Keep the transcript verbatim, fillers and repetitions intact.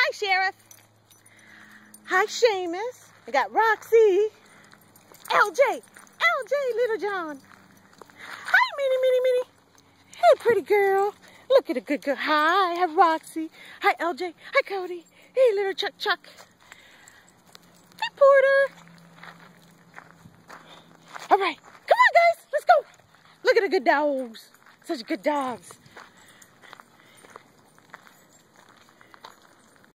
Hi, Sheriff. Hi, Seamus. I got Roxy. L J. L J, Little John. Hi, Minnie, Minnie, Minnie. Hey, pretty girl. Look at a good girl. Hi, hi, Roxy. Hi, L J. Hi, Cody. Hey, little Chuck Chuck. Hey, Porter. All right. Come on, guys. Let's go. Look at the good dogs. Such good dogs.